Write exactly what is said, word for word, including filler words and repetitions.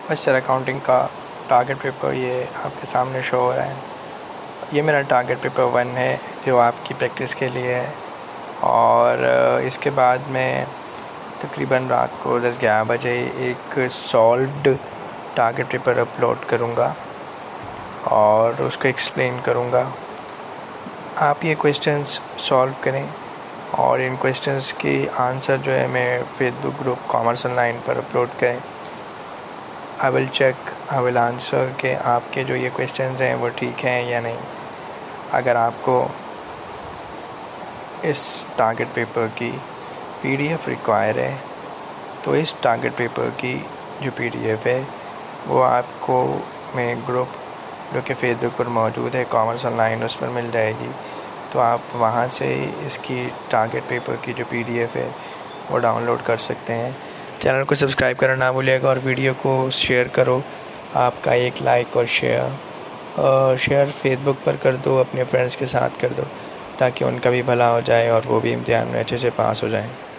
First year accounting का target paper ये आपके सामने शो हो रहा है। ये मेरा टारगेट पेपर वन है जो आपकी प्रैक्टिस के लिए है। और इसके बाद मैं तकरीबन रात को दस ग्यारह बजे एक सॉल्व्ड टारगेट पेपर अपलोड करूँगा और उसको एक्सप्लेन करूँगा। आप ये क्वेश्चंस सॉल्व करें और इन क्वेश्चंस की आंसर जो है मैं फेसबुक ग्रुप कॉमर्स ऑनलाइन पर अपलोड करें। I will check I will answer कि आपके जो ये क्वेश्चंस हैं वो ठीक हैं या नहीं। अगर आपको इस टारगेट पेपर की पीडीएफ रिक्वायर है तो इस टारगेट पेपर की जो पीडीएफ है वो आपको मेरे ग्रुप जो कि फेसबुक पर मौजूद है कॉमर्स ऑनलाइन, उस पर मिल जाएगी। तो आप वहाँ से इसकी टारगेट पेपर की जो पीडीएफ है वो डाउनलोड कर सकते हैं। चैनल को सब्सक्राइब करना ना भूलिएगा और वीडियो को शेयर करो। आपका एक लाइक और शेयर शेयर फेसबुक पर कर दो, अपने फ्रेंड्स के साथ कर दो ताकि उनका भी भला हो जाए और वो भी इम्तिहान में अच्छे से पास हो जाएं।